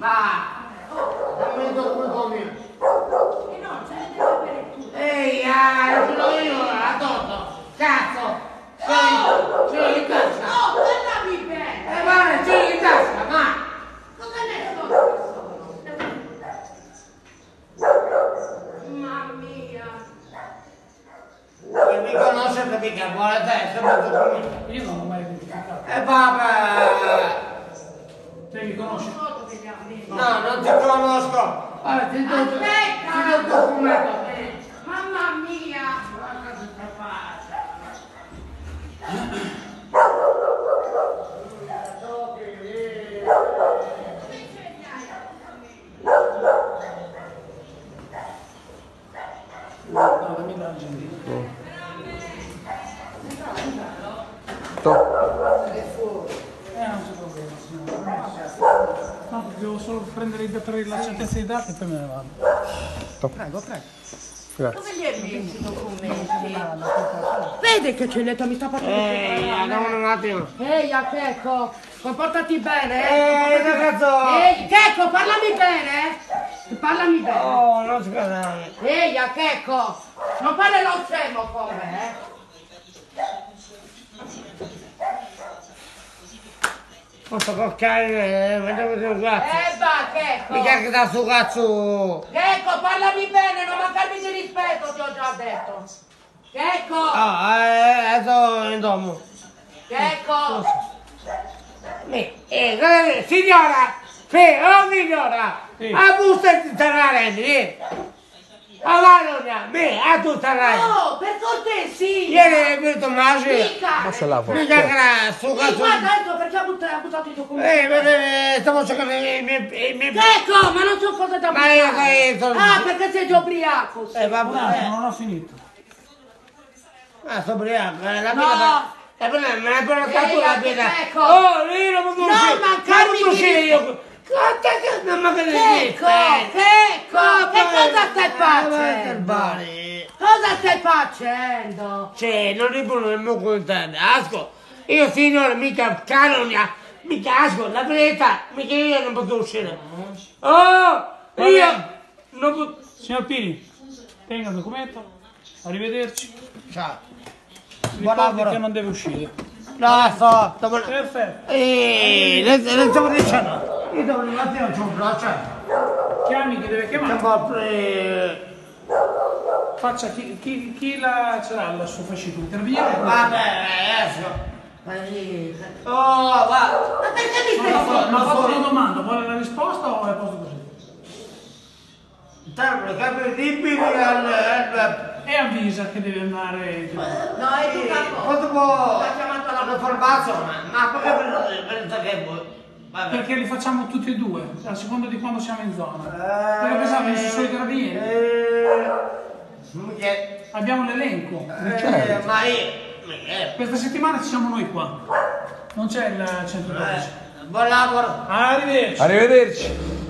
Va! Dammi il documento mio! E no, ce ne deve avere tu. Ehi, ce l'ho io, addosso! Cazzo! Ce l'ho in tasca! No, guardami bene! Ma ce l'ho in tasca, ma! Cosa ne so che sono? Mamma mia! Che mi conoscete mica, vuole te, sembra il documento! Io non l'ho mai identificato. Vabbè! Te mi conosci? Foto che abbiamo visto. No, non ti conosco! Allora, ti do il documento! Mamma mia! Guarda che capace! No, dammi la gente. Non c'è problema, signora. No, devo solo prendere la certezza dei dati e poi me ne vado. Prego, prego. Dove li hai messi i documenti? Vedi che Celetta mi sta facendo Andiamo un attimo! Ehi, Checco, comportati bene, ragazzo! Ehi, Checco, parlami bene! Parlami bene! Oh, non scusami! Ehi, Checco, non fare lo scemo con me, Posso coccare, mangiamo un cazzo! va, Checco! Mica che da sto cazzo! Checco, parlami bene, non mancarmi di rispetto, ti ho già detto! Checco! Ah, adesso andiamo! Checco! Signora! Signora! Sì. A busta di Tararelli! A Valogna! A tu Tararelli! Oh, per cortesia! Ieri è venuto Masi! Mica! Mica che era sto cazzo! Guarda, ecco perché ha buttato i documenti! Stavo cercando i miei... Ecco, ma non so cosa da Ma io buttare! sono... Ah, perché sei già ubriaco! Un attimo, vabbè! non ho finito. Sto ubriaco, la No. pena... La pena, me l'hai portato la pena! Ecco. Oh, io non posso uscire! mancarmi Non posso di- uscire io! Non mi Checco, Checco, che cosa stai facendo? facendo? Cosa stai facendo? Cioè, non ripono nel mio contento, asco! Io signore, mica canonia, mica asco, la verità, mica io non posso uscire! Oh! Io non posso... Signor Pini, tenga il documento. Arrivederci. Ciao! Buon lavoro. che non deve uscire. No, sto... Perfetto. Le stavo dicendo! Io dopo la mattina c'ho un braccio! Chiami chi deve C'è un chiamare. po' Faccia chi la ce l'ha il suo fascicolo. Interviene. Vabbè, esco! Oh, va! Ma perché mi stai Ma fatto una domanda, vuole la risposta o è a posto così? Termine, capitibili al... E avvisa che deve andare. No, è tu capo! Quanto può... L'ha chiamato la formazione, ma perché per che vuoi? Vabbè. Perché li facciamo tutti e due, a seconda di quando siamo in zona. Perché pensavo che solo i carabinieri. Abbiamo l'elenco. Ma io... Questa settimana ci siamo noi qua. Non c'è il 112. Buon lavoro! Arrivederci. Arrivederci.